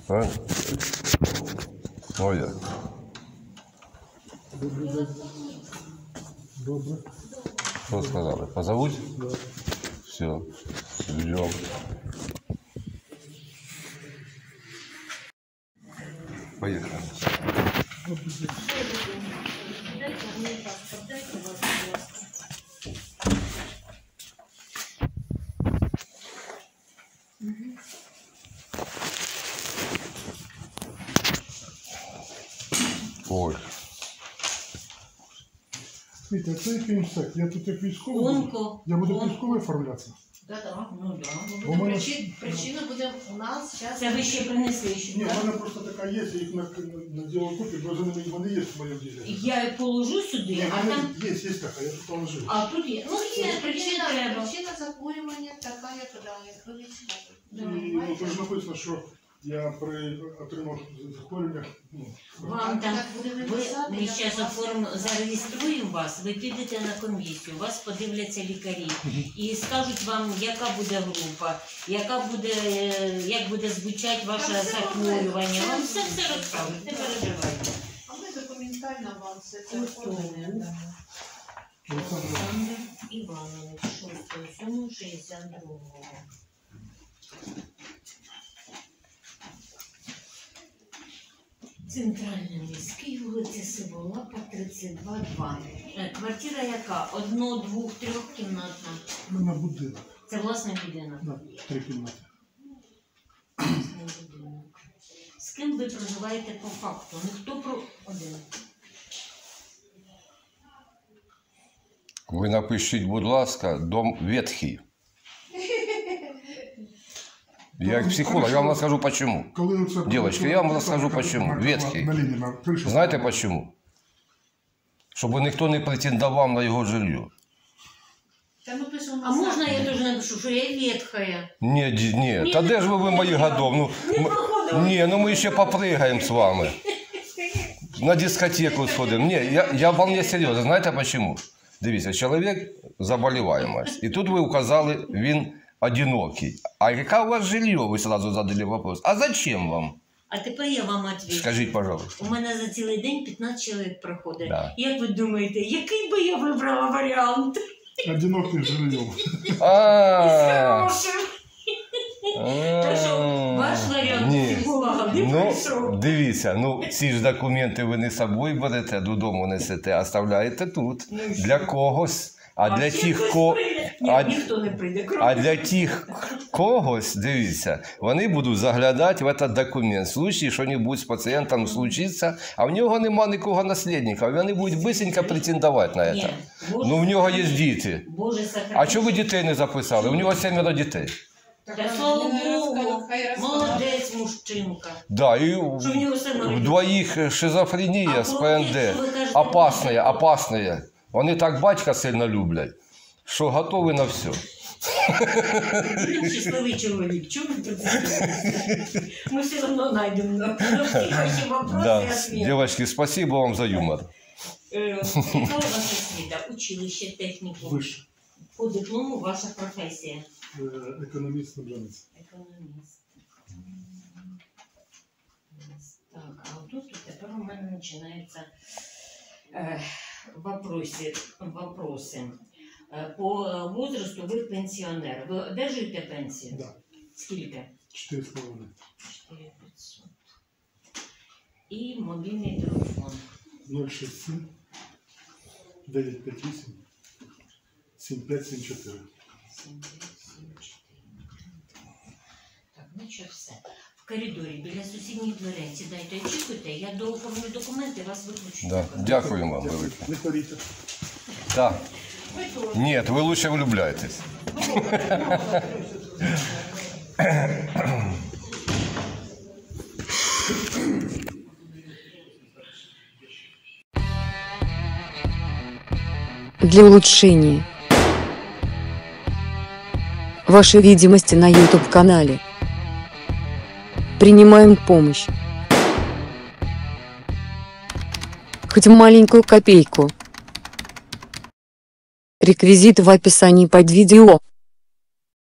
Правильно? Ой, Добрий день. Добре. что сказали? Позовут? Да. Все, ждем. Поехали. Ой. Вітя, це який інсект? Я тут як військовий. Онко. Я буду військовий оформлятися. Да, ну да. У мене- Причина буде у нас зараз. Це ви ще принесли, що Ні, в так? мене просто така є, я їх наділав купі, бо за ними вони є в моєму ділі. Я положу сюди, Ні, а в мене там. є така, я тут положив. А тут є. Ну є, причина треба. Причина захворювання така, як військовий. І ну, тут ж написано, що я отримав захворювання. Ну, Вам там, Так буде ви, написати, ми як зараз вас- оформимо, зареєструємо вас, ви підете на комісію, вас подивляться лікарі і скажуть вам, яка буде група, як буде звучати ваше Та все захворювання. одно, Вам все все розкажуть, не переживайте. А ми документально вам все це Ось то. оформимо. Олександр Іванович, 6.7.62. Центральний міський, вулиця Сиволапа, 32-2. Квартира яка? Одно-, двох-, трьохкімнатна. У мене будинок Це власний будинок. на 3 кімнати. Власний будинок. З ким ви проживаєте по факту? Ніхто про один. Ви напишіть, будь ласка, дом ветхий. Я как психолог, я вам расскажу почему. Коли це Девочка, я вам расскажу почему. Ветхий. На лінії, на криші. Знаєте почему? Щоб ніхто не претендував на його жилье. Та ми пишемо А можна я теж напишу, що я ветхая? Ні, та де ж ви мої годов? Ну ми ще попригаємо з вами. На дискотеку сходимо. Ні, я вполне серйозно. Знаєте почему? Дивіться, чоловік заболіваємость. І тут ви указали, він одинокий. А яка у вас жилье? Ви сразу задали вопрос. А зачем вам? А тепер я вам відповідаю. Скажіть, пожалуйста. У мене за цілий день 15 чоловік проходить. Да. Як ви думаєте, який би я вибрала варіант? Одинокий жильем. А, Так що ваш варіант ні. психолога не Ну, пройшов. дивіться, ці ж документи ви не з собою берете, додому несете, а оставляєте тут. Для когось. А для всі тих, хтось ко... прийде. а- Ні, ніхто не прийде, а крім для тих когось, дивіться, вони будуть заглядати в этот документ. В случае, що-небудь з пацієнтом случиться, а в нього нема нікого наслідника, вони будуть бисенько претендувати на Ні, це. Боже Ну, в нього є сохрани. діти. Боже сохрани. А чого ви дітей не записали? У нього 7 дітей. Та слава Богу, молодець мужчинка. Да, і Що в нього все в нормально. двоїх шизофренія з А ПНД. що ви кажете? Опасне. Вони так батька сильно люблять, що готові на все. Він щасливий чоловік. Чому ви про це говорите? Ми все одно знайдемо на всі ваші вопроси Да. і ответи. Девочки, спасибо вам за юмор. Яка у вас освіта? Училище, техніку? Вище. По диплому ваша професія? Економіст, набранець. Економіст. Так, а тут тепер у мене починаються вопроси. По возрасту ви пенсіонер. Ви одержуєте пенсію? Да. Скільки? 4,5. 4500. І мобільний телефон. 067 958 7574. 7574. Так, ну що, все. В коридорі біля сусідніх дверей сідайте, очікуйте, я дооформлю документи, вас виключу. Да. Дякую вам велике. Не хворійте. Да. Ні, ви лучше влюбляйтесь. Для улучшения вашей видимости на YouTube-канале принимаем помощь. Хоть маленькую копейку. Реквизиты в описании под видео.